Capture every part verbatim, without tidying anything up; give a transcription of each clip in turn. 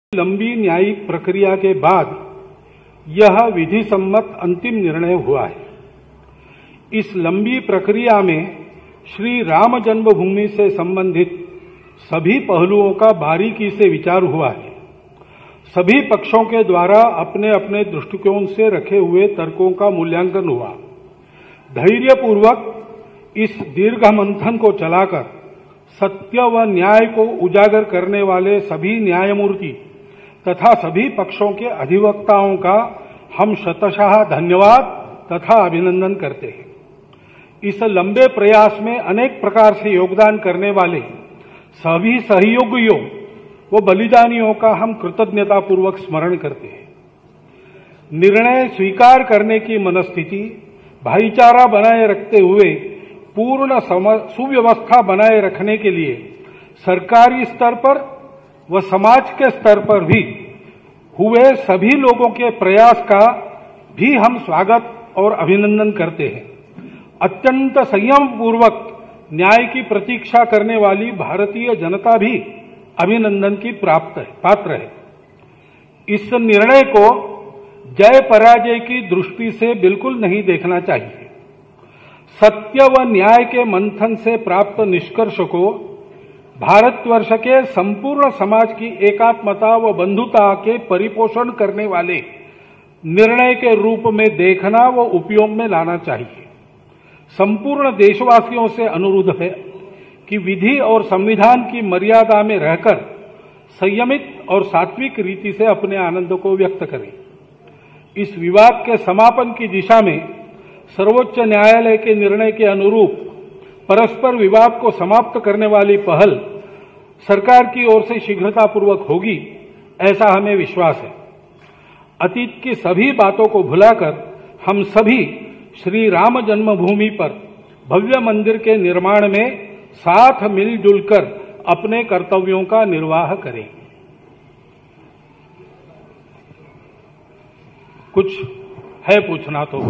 लंबी न्यायिक प्रक्रिया के बाद यह विधि सम्मत अंतिम निर्णय हुआ है। इस लंबी प्रक्रिया में श्री राम जन्मभूमि से संबंधित सभी पहलुओं का बारीकी से विचार हुआ है। सभी पक्षों के द्वारा अपने अपने दृष्टिकोण से रखे हुए तर्कों का मूल्यांकन हुआ। धैर्यपूर्वक इस दीर्घ मंथन को चलाकर सत्य व न्याय को उजागर करने वाले सभी न्यायमूर्ति तथा सभी पक्षों के अधिवक्ताओं का हम शतशः धन्यवाद तथा अभिनंदन करते हैं। इस लंबे प्रयास में अनेक प्रकार से योगदान करने वाले सभी सहयोगियों व बलिदानियों का हम कृतज्ञतापूर्वक स्मरण करते हैं। निर्णय स्वीकार करने की मनस्थिति, भाईचारा बनाए रखते हुए पूर्ण सुव्यवस्था बनाए रखने के लिए सरकारी स्तर पर व समाज के स्तर पर भी हुए सभी लोगों के प्रयास का भी हम स्वागत और अभिनंदन करते हैं। अत्यंत संयम पूर्वक न्याय की प्रतीक्षा करने वाली भारतीय जनता भी अभिनंदन की प्राप्त है पात्र है। इस निर्णय को जय पराजय की दृष्टि से बिल्कुल नहीं देखना चाहिए। सत्य व न्याय के मंथन से प्राप्त निष्कर्ष को भारतवर्ष के संपूर्ण समाज की एकात्मता व बंधुता के परिपोषण करने वाले निर्णय के रूप में देखना व उपयोग में लाना चाहिए। संपूर्ण देशवासियों से अनुरोध है कि विधि और संविधान की मर्यादा में रहकर संयमित और सात्विक रीति से अपने आनंद को व्यक्त करें। इस विवाद के समापन की दिशा में सर्वोच्च न्यायालय के निर्णय के अनुरूप परस्पर विवाद को समाप्त करने वाली पहल सरकार की ओर से शीघ्रतापूर्वक होगी, ऐसा हमें विश्वास है। अतीत की सभी बातों को भुलाकर हम सभी श्री राम जन्मभूमि पर भव्य मंदिर के निर्माण में साथ मिलजुल कर अपने कर्तव्यों का निर्वाह करें। कुछ है पूछना तो?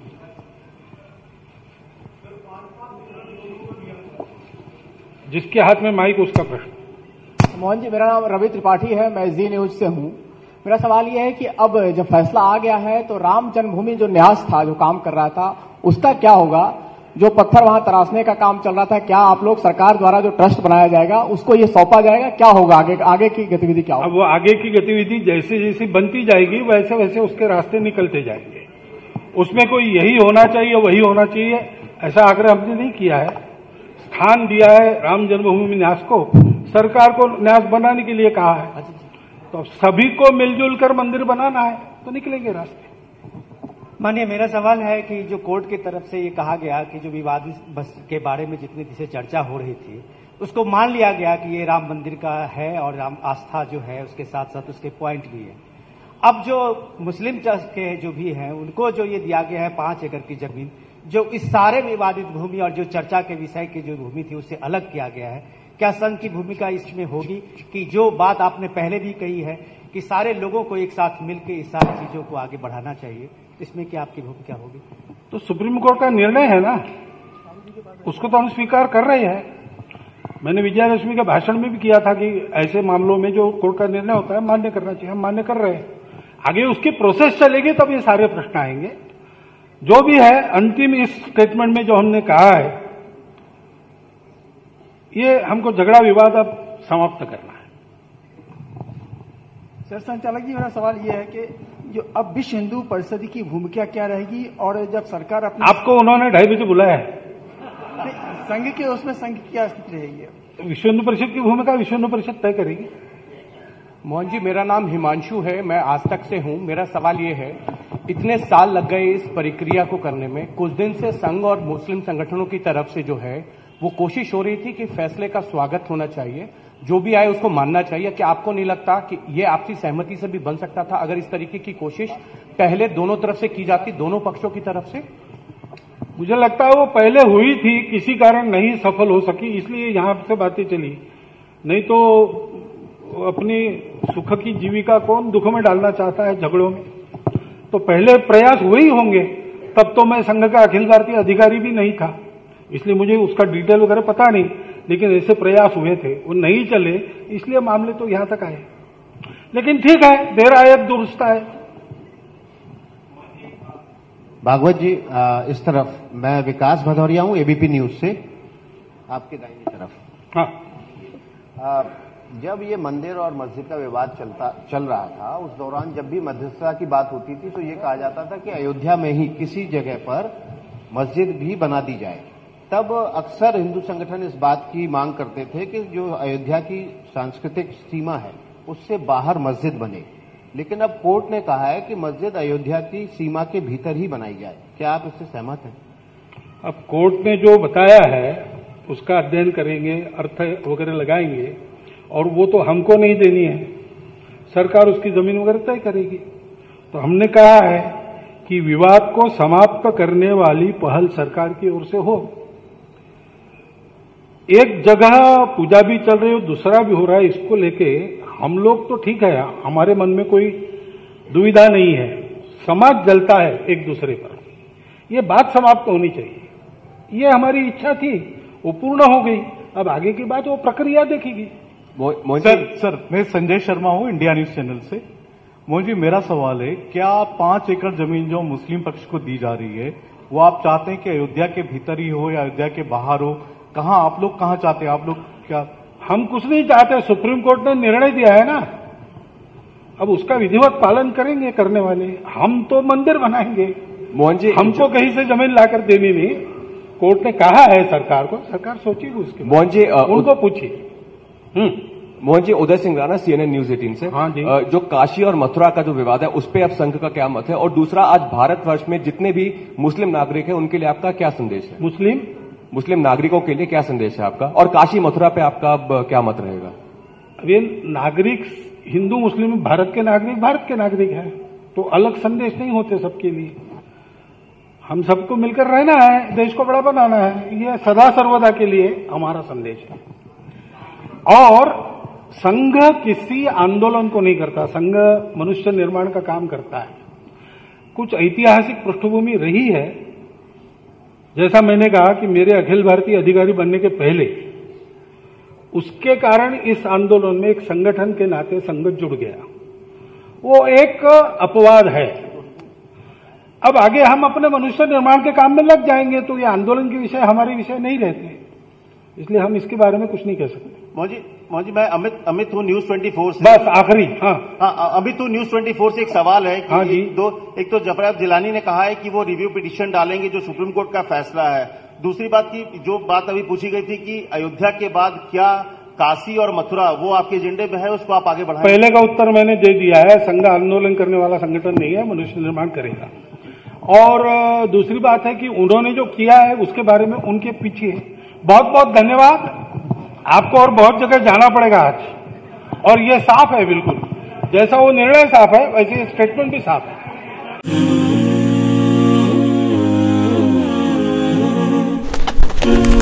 जिसके हाथ में माइक उसका प्रश्न। मोहन जी, मेरा नाम रवि त्रिपाठी है, मैं जी न्यूज से हूं। मेरा सवाल यह है कि अब जब फैसला आ गया है तो राम जन्मभूमि जो न्यास था, जो काम कर रहा था, उसका क्या होगा? जो पत्थर वहां तराशने का काम चल रहा था, क्या आप लोग सरकार द्वारा जो ट्रस्ट बनाया जाएगा उसको ये सौंपा जाएगा? क्या होगा आगे आगे की गतिविधि क्या होगी? अब वो आगे की गतिविधि जैसे जैसी बनती जाएगी वैसे वैसे उसके रास्ते निकलते जाएंगे। उसमें कोई यही होना चाहिए वही होना चाहिए ऐसा आग्रह हमने नहीं किया है। स्थान दिया है राम जन्मभूमि न्यास को, सरकार को न्यास बनाने के लिए कहा है, तो सभी को मिलजुल कर मंदिर बनाना है तो निकलेंगे रास्ते। मानिए, मेरा सवाल है कि जो कोर्ट की तरफ से ये कहा गया कि जो विवादित बस के बारे में जितनी जिसे चर्चा हो रही थी उसको मान लिया गया कि ये राम मंदिर का है और राम आस्था जो है उसके साथ साथ उसके पॉइंट भी है। अब जो मुस्लिम चर्च के जो भी हैं उनको जो ये दिया गया है पांच एकड़ की जमीन, जो इस सारे विवादित भूमि और जो चर्चा के विषय की जो भूमि थी उससे अलग किया गया है, क्या संघ की भूमिका इसमें होगी कि जो बात आपने पहले भी कही है कि सारे लोगों को एक साथ मिलकर इस सारी चीजों को आगे बढ़ाना चाहिए, इसमें क्या आपकी भूमिका होगी? तो सुप्रीम कोर्ट का निर्णय है ना, उसको तो हम स्वीकार कर रहे हैं। मैंने विजयादशमी के भाषण में भी किया था कि ऐसे मामलों में जो कोर्ट का निर्णय होता है मान्य करना चाहिए, हम मान्य कर रहे हैं। आगे उसकी प्रोसेस चलेगी तब ये सारे प्रश्न आएंगे। जो भी है अंतिम इस स्टेटमेंट में जो हमने कहा है, ये हमको झगड़ा विवाद अब समाप्त करना है। सर संचालक जी, मेरा सवाल यह है कि जो अब विश्व हिंदू परिषद की भूमिका क्या रहेगी और जब सरकार अपनी... आपको उन्होंने ढाई बजे बुलाया है। संघ के उसमें संघ की क्या स्थिति रहेगी? विश्व हिंदू परिषद की भूमिका विश्व हिंदू परिषद तय करेगी। मोहन जी, मेरा नाम हिमांशु है, मैं आज तक से हूं। मेरा सवाल ये है, इतने साल लग गए इस प्रक्रिया को करने में, कुछ दिन से संघ और मुस्लिम संगठनों की तरफ से जो है वो कोशिश हो रही थी कि फैसले का स्वागत होना चाहिए, जो भी आए उसको मानना चाहिए। क्या आपको नहीं लगता कि ये आपसी सहमति से भी बन सकता था अगर इस तरीके की कोशिश पहले दोनों तरफ से की जाती, दोनों पक्षों की तरफ से? मुझे लगता है वो पहले हुई थी, किसी कारण नहीं सफल हो सकी, इसलिए यहां से बातें चली। नहीं तो अपनी सुख की जीविका कौन दुख में डालना चाहता है झगड़ों में? तो पहले प्रयास हुए ही होंगे। तब तो मैं संघ का अखिल भारतीय अधिकारी भी नहीं था, इसलिए मुझे उसका डिटेल वगैरह पता नहीं, लेकिन ऐसे प्रयास हुए थे, वो नहीं चले, इसलिए मामले तो यहां तक आए। लेकिन ठीक है, देर आयत दुरुस्त है। भागवत जी, इस तरफ मैं विकास भदौरिया हूं, एबीपी न्यूज से, आपके दाहिनी तरफ। हाँ, जब ये मंदिर और मस्जिद का विवाद चलता चल रहा था, उस दौरान जब भी मध्यस्थता की बात होती थी तो ये कहा जाता था कि अयोध्या में ही किसी जगह पर मस्जिद भी बना दी जाए। तब अक्सर हिंदू संगठन इस बात की मांग करते थे कि जो अयोध्या की सांस्कृतिक सीमा है उससे बाहर मस्जिद बने, लेकिन अब कोर्ट ने कहा है कि मस्जिद अयोध्या की सीमा के भीतर ही बनाई जाए। क्या आप इससे सहमत हैं? अब कोर्ट ने जो बताया है उसका अध्ययन करेंगे, अर्थ वगैरह लगाएंगे, और वो तो हमको नहीं देनी है, सरकार उसकी जमीन वगैरह तय करेगी। तो हमने कहा है कि विवाद को समाप्त करने वाली पहल सरकार की ओर से हो। एक जगह पूजा भी चल रही हो, दूसरा भी हो रहा है, इसको लेके हम लोग तो ठीक है, हमारे मन में कोई दुविधा नहीं है। समाज जलता है एक दूसरे पर, ये बात समाप्त होनी चाहिए, ये हमारी इच्छा थी, वो पूर्ण हो गई। अब आगे की बात वो प्रक्रिया देखेगी। सर सर मैं संजय शर्मा हूं, इंडिया न्यूज चैनल से। मोहन जी, मेरा सवाल है, क्या पांच एकड़ जमीन जो मुस्लिम पक्ष को दी जा रही है वो आप चाहते हैं कि अयोध्या के भीतर ही हो या अयोध्या के बाहर हो? कहां आप लोग कहां चाहते हैं? आप लोग क्या? हम कुछ नहीं चाहते, सुप्रीम कोर्ट ने निर्णय दिया है ना, अब उसका विधिवत पालन करेंगे करने वाले। हम तो मंदिर बनाएंगे, मोहन जी, हमको कहीं से जमीन लाकर देनी नहीं। कोर्ट ने कहा है सरकार को, सरकार सोचेगी उसके बाद। मोहन जी, उनको पूछिए। Mohan ji, Uday Singh Rana, CNN news eighteen से। हाँ जी। जो काशी और मथुरा का जो विवाद है उस पर अब संघ का क्या मत है? और दूसरा, आज भारतवर्ष में जितने भी मुस्लिम नागरिक हैं उनके लिए आपका क्या संदेश है? मुस्लिम मुस्लिम नागरिकों के लिए क्या संदेश है आपका? और काशी मथुरा पे आपका अब क्या मत रहेगा? अब ये नागरिक, हिंदू मुस्लिम, भारत के नागरिक भारत के नागरिक हैं, तो अलग संदेश नहीं होते सबके लिए। हम सबको मिलकर रहना है, देश को बड़ा बनाना है, ये सदा सर्वदा के लिए हमारा संदेश है। और संघ किसी आंदोलन को नहीं करता, संघ मनुष्य निर्माण का काम करता है। कुछ ऐतिहासिक पृष्ठभूमि रही है, जैसा मैंने कहा कि मेरे अखिल भारतीय अधिकारी बनने के पहले, उसके कारण इस आंदोलन में एक संगठन के नाते संघ जुड़ गया। वो एक अपवाद है। अब आगे हम अपने मनुष्य निर्माण के काम में लग जाएंगे तो ये आंदोलन के विषय हमारे विषय नहीं रहते, इसलिए हम इसके बारे में कुछ नहीं कह सकते। मोहन जी, मोहन जी, मैं अमित अमित हूँ, न्यूज ट्वेंटी फोर से। बस आखिरी। हाँ हाँ अमित हूँ, न्यूज ट्वेंटी फोर से। एक सवाल है कि हाँ जी। दो, एक तो जफर जिलानी ने कहा है कि वो रिव्यू पिटीशन डालेंगे जो सुप्रीम कोर्ट का फैसला है। दूसरी बात की जो बात अभी पूछी गई थी कि अयोध्या के बाद क्या काशी और मथुरा वो आपके एजेंडे में है, उसको आप आगे बढ़ाएं। पहले का उत्तर मैंने दे दिया है, संघ आंदोलन करने वाला संगठन नहीं है, मनुष्य निर्माण करेगा। और दूसरी बात है कि उन्होंने जो किया है उसके बारे में उनके पीछे बहुत बहुत धन्यवाद। आपको और बहुत जगह जाना पड़ेगा आज, और ये साफ है बिल्कुल, जैसा वो निर्णय साफ है वैसे स्टेटमेंट भी साफ है।